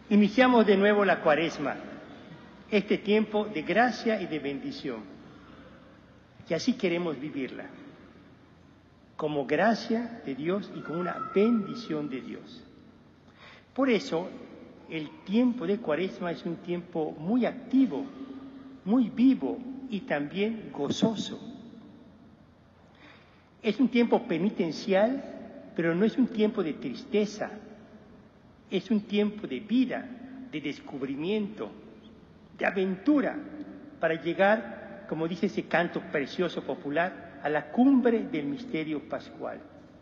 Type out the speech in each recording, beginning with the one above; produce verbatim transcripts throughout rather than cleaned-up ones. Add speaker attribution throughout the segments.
Speaker 1: Iniciamos de nuevo la Cuaresma, este tiempo de gracia y de bendición. Y así queremos vivirla, como gracia de Dios y como una bendición de Dios. Por eso, el tiempo de Cuaresma es un tiempo muy activo, muy vivo y también gozoso. Es un tiempo penitencial, pero no es un tiempo de tristeza. Es un tiempo de vida, de descubrimiento, de aventura, para llegar, como dice ese canto precioso popular, a la cumbre del misterio pascual.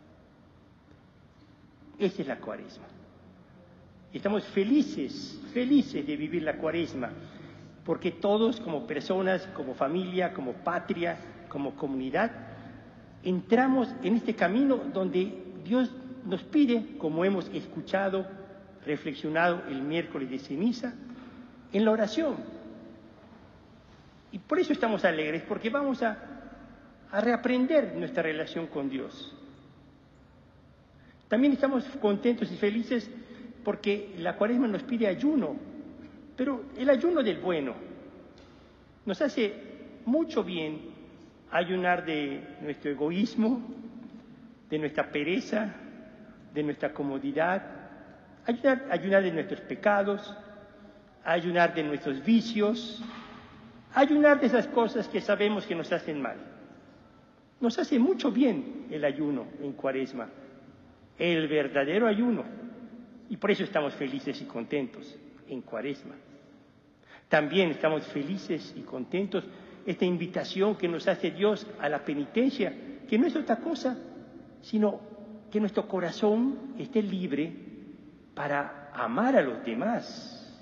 Speaker 1: Esa es la Cuaresma. Estamos felices, felices de vivir la Cuaresma, porque todos como personas, como familia, como patria, como comunidad, entramos en este camino donde Dios nos pide, como hemos escuchado, reflexionado el miércoles de ceniza, en la oración. Y por eso estamos alegres, porque vamos a, a reaprender nuestra relación con Dios. También estamos contentos y felices porque la Cuaresma nos pide ayuno, pero el ayuno del bueno. Nos hace mucho bien ayunar de nuestro egoísmo, de nuestra pereza, de nuestra comodidad, ayunar, ayunar de nuestros pecados, ayunar de nuestros vicios, ayunar de esas cosas que sabemos que nos hacen mal. Nos hace mucho bien el ayuno en Cuaresma, el verdadero ayuno, y por eso estamos felices y contentos en Cuaresma. También estamos felices y contentos esta invitación que nos hace Dios a la penitencia, que no es otra cosa, sino que nuestro corazón esté libre para amar a los demás.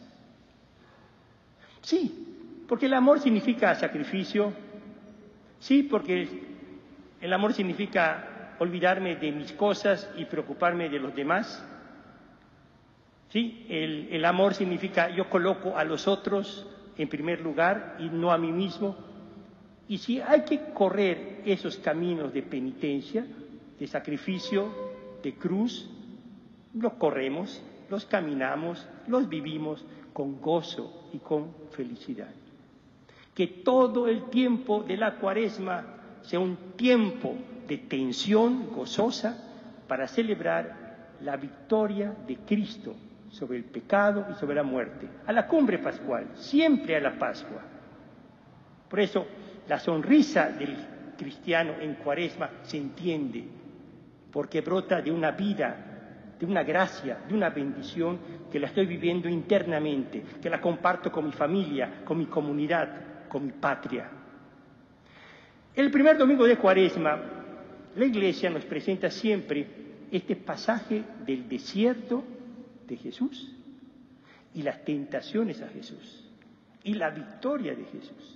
Speaker 1: Sí, porque el amor significa sacrificio. Sí, porque el amor significa olvidarme de mis cosas y preocuparme de los demás. Sí, el, el amor significa yo coloco a los otros en primer lugar y no a mí mismo. Y si hay que correr esos caminos de penitencia, de sacrificio, de cruz, los corremos, los caminamos, los vivimos con gozo y con felicidad. Que todo el tiempo de la Cuaresma sea un tiempo de tensión gozosa para celebrar la victoria de Cristo sobre el pecado y sobre la muerte, a la cumbre pascual, siempre a la Pascua. Por eso, la sonrisa del cristiano en Cuaresma se entiende, porque brota de una vida, de una gracia, de una bendición que la estoy viviendo internamente, que la comparto con mi familia, con mi comunidad, con mi patria. El primer domingo de Cuaresma, la Iglesia nos presenta siempre este pasaje del desierto de Jesús y las tentaciones a Jesús y la victoria de Jesús.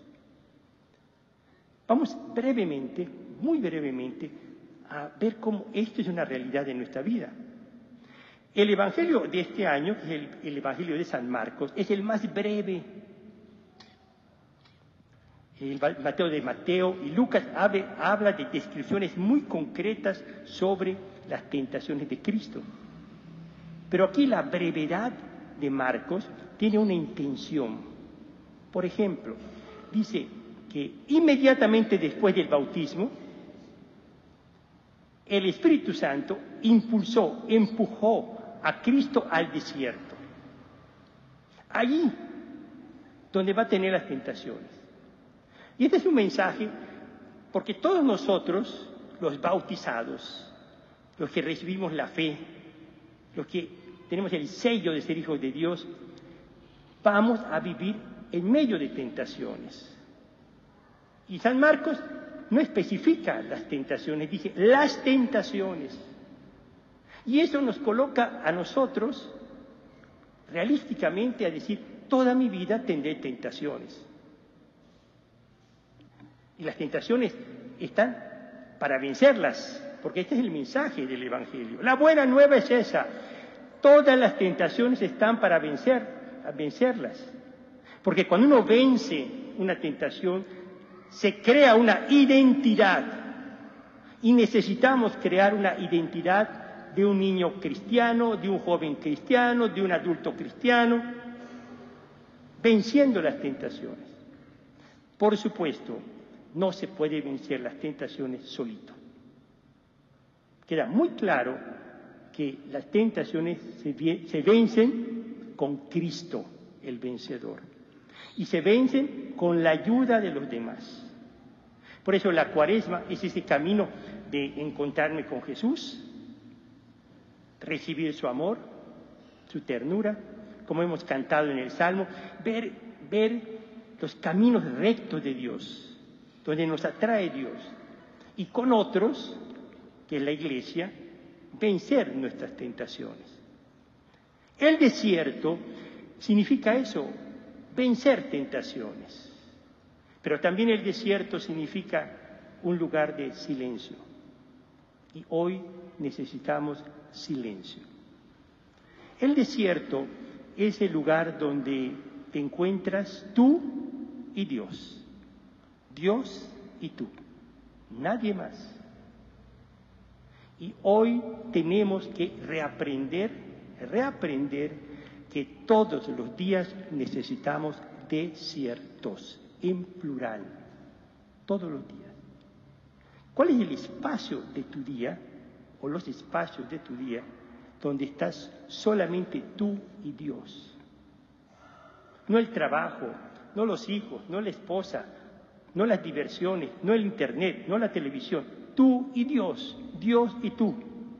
Speaker 1: Vamos brevemente, muy brevemente, a ver cómo esto es una realidad de nuestra vida. El Evangelio de este año, que es el, el Evangelio de San Marcos, es el más breve. El Mateo de Mateo y Lucas habla, habla de descripciones muy concretas sobre las tentaciones de Cristo. Pero aquí la brevedad de Marcos tiene una intención. Por ejemplo, dice que inmediatamente después del bautismo, el Espíritu Santo impulsó, empujó a Cristo al desierto. Allí donde va a tener las tentaciones. Y este es un mensaje porque todos nosotros, los bautizados, los que recibimos la fe, los que tenemos el sello de ser hijos de Dios, vamos a vivir en medio de tentaciones. Y San Marcos no especifica las tentaciones, dice las tentaciones. Y eso nos coloca a nosotros realísticamente a decir, toda mi vida tendré tentaciones. Y las tentaciones están para vencerlas, porque este es el mensaje del Evangelio. La buena nueva es esa. Todas las tentaciones están para vencer, a vencerlas. Porque cuando uno vence una tentación, se crea una identidad. Y necesitamos crear una identidad de un niño cristiano, de un joven cristiano, de un adulto cristiano, venciendo las tentaciones. Por supuesto, no se puede vencer las tentaciones solito. Queda muy claro que las tentaciones se, se vencen con Cristo, el vencedor, y se vencen con la ayuda de los demás. Por eso la Cuaresma es ese camino de encontrarme con Jesús, recibir su amor, su ternura, como hemos cantado en el Salmo, ver, ver los caminos rectos de Dios, donde nos atrae Dios, y con otros, que es la Iglesia, vencer nuestras tentaciones. El desierto significa eso, vencer tentaciones, pero también el desierto significa un lugar de silencio, y hoy necesitamos silencio. El desierto es el lugar donde te encuentras tú y Dios, Dios y tú, nadie más. Y hoy tenemos que reaprender, reaprender que todos los días necesitamos desiertos, en plural, todos los días. ¿Cuál es el espacio de tu día, o los espacios de tu día, donde estás solamente tú y Dios? No el trabajo, no los hijos, no la esposa, no las diversiones, no el internet, no la televisión. Tú y Dios, Dios y tú.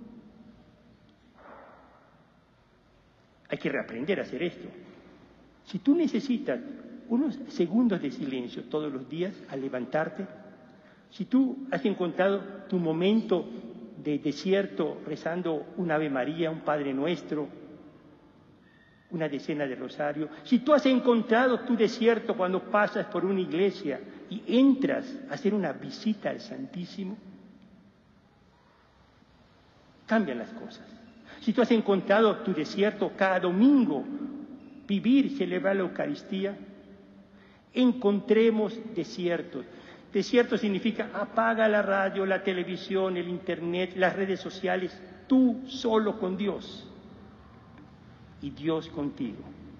Speaker 1: Hay que reaprender a hacer esto. Si tú necesitas unos segundos de silencio todos los días al levantarte, si tú has encontrado tu momento de desierto rezando un Ave María, un Padre Nuestro, una decena de rosario, si tú has encontrado tu desierto cuando pasas por una iglesia y entras a hacer una visita al Santísimo, cambian las cosas. Si tú has encontrado tu desierto cada domingo, vivir, celebrar la Eucaristía, encontremos desiertos. Desierto significa apaga la radio, la televisión, el internet, las redes sociales, tú solo con Dios y Dios contigo.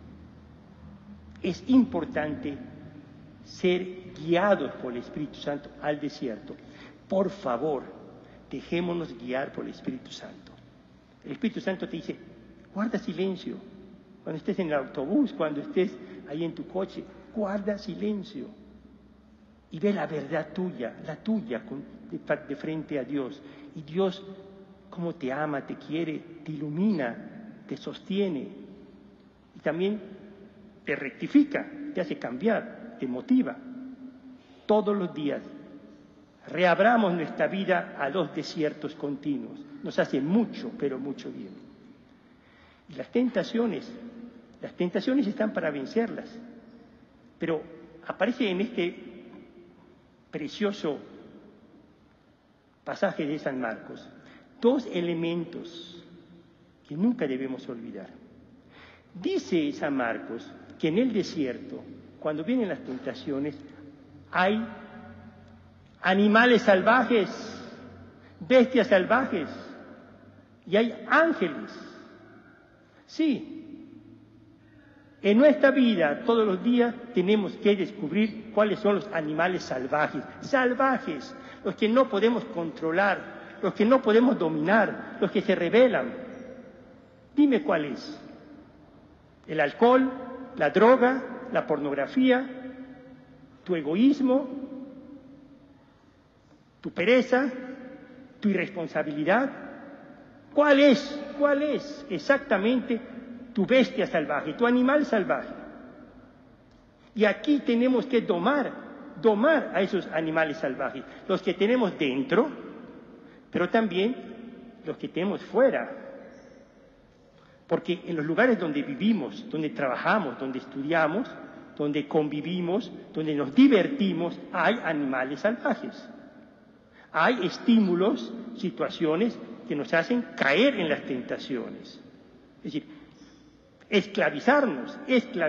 Speaker 1: Es importante ser guiados por el Espíritu Santo al desierto. Por favor, dejémonos guiar por el Espíritu Santo. El Espíritu Santo te dice, guarda silencio. Cuando estés en el autobús, cuando estés ahí en tu coche, guarda silencio. Y ve la verdad tuya, la tuya con, de, de frente a Dios. Y Dios, cómo te ama, te quiere, te ilumina, te sostiene. Y también te rectifica, te hace cambiar, te motiva. Todos los días reabramos nuestra vida a los desiertos continuos. Nos hace mucho, pero mucho bien. Y las tentaciones, las tentaciones están para vencerlas. Pero aparece en este precioso pasaje de San Marcos dos elementos que nunca debemos olvidar. Dice San Marcos que en el desierto, cuando vienen las tentaciones, hay animales salvajes, bestias salvajes, y hay ángeles. Sí, en nuestra vida, todos los días, tenemos que descubrir cuáles son los animales salvajes, salvajes, los que no podemos controlar, los que no podemos dominar, los que se rebelan. Dime cuál es. El alcohol, la droga, la pornografía, tu egoísmo, tu pereza, tu irresponsabilidad. ¿Cuál es? ¿Cuál es exactamente tu bestia salvaje, tu animal salvaje? Y aquí tenemos que domar, domar a esos animales salvajes, los que tenemos dentro, pero también los que tenemos fuera. Porque en los lugares donde vivimos, donde trabajamos, donde estudiamos, donde convivimos, donde nos divertimos, hay animales salvajes. Hay estímulos, situaciones que nos hacen caer en las tentaciones. Es decir, esclavizarnos,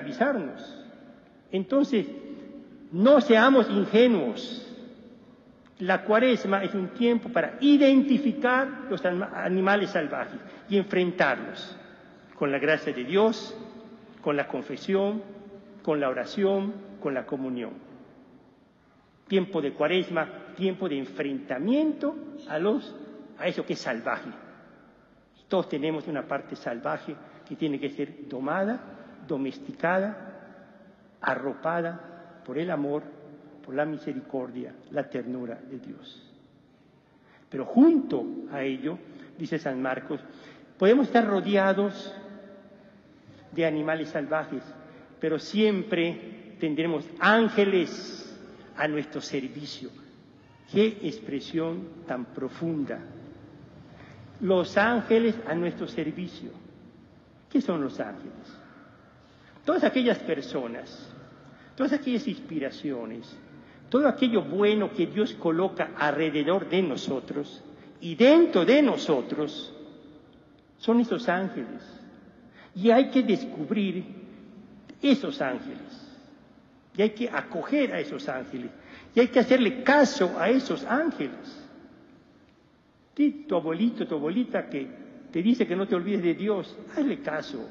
Speaker 1: esclavizarnos. Entonces, no seamos ingenuos. La Cuaresma es un tiempo para identificar los animales salvajes y enfrentarlos con la gracia de Dios, con la confesión, con la oración, con la comunión. Tiempo de Cuaresma, tiempo de enfrentamiento a los a eso que es salvaje. Todos tenemos una parte salvaje que tiene que ser domada, domesticada, arropada por el amor, por la misericordia, la ternura de Dios. Pero junto a ello, dice San Marcos, podemos estar rodeados de animales salvajes, pero siempre tendremos ángeles a nuestro servicio. ¡Qué expresión tan profunda! Los ángeles a nuestro servicio. ¿Qué son los ángeles? Todas aquellas personas, todas aquellas inspiraciones, todo aquello bueno que Dios coloca alrededor de nosotros y dentro de nosotros, son esos ángeles. Y hay que descubrir esos ángeles. Y hay que acoger a esos ángeles. Y hay que hacerle caso a esos ángeles. Sí, tu abuelito, tu abuelita que te dice que no te olvides de Dios, hazle caso.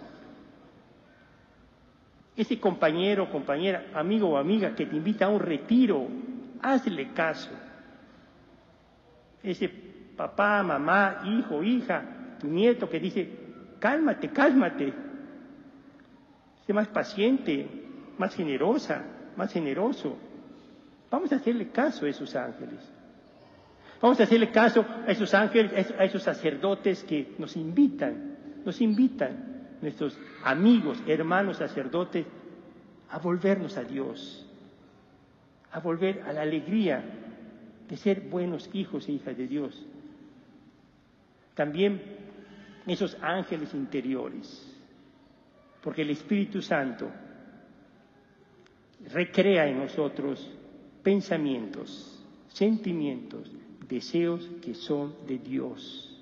Speaker 1: Ese compañero, compañera, amigo o amiga que te invita a un retiro, hazle caso. Ese papá, mamá, hijo, hija, tu nieto que dice, cálmate, cálmate. Sé más paciente, más generosa, más generoso. Vamos a hacerle caso a esos ángeles. Vamos a hacerle caso a esos ángeles, a esos sacerdotes que nos invitan, nos invitan, nuestros amigos, hermanos sacerdotes, a volvernos a Dios, a volver a la alegría de ser buenos hijos e hijas de Dios. También esos ángeles interiores, porque el Espíritu Santo recrea en nosotros pensamientos, sentimientos, deseos que son de Dios.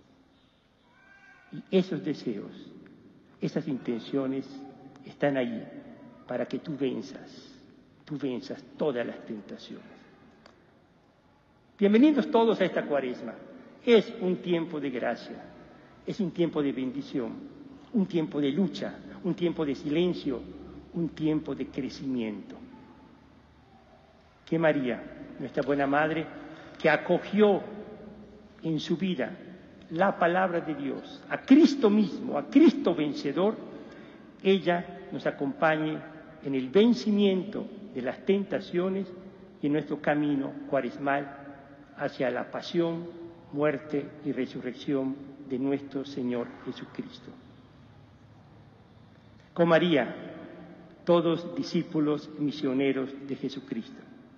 Speaker 1: Y esos deseos, esas intenciones están ahí para que tú venzas, tú venzas todas las tentaciones. Bienvenidos todos a esta Cuaresma. Es un tiempo de gracia, es un tiempo de bendición, un tiempo de lucha, un tiempo de silencio, un tiempo de crecimiento. Que María, nuestra buena Madre, que acogió en su vida la palabra de Dios, a Cristo mismo, a Cristo vencedor, ella nos acompañe en el vencimiento de las tentaciones y en nuestro camino cuaresmal hacia la pasión, muerte y resurrección de nuestro Señor Jesucristo. Con María, todos discípulos misioneros de Jesucristo.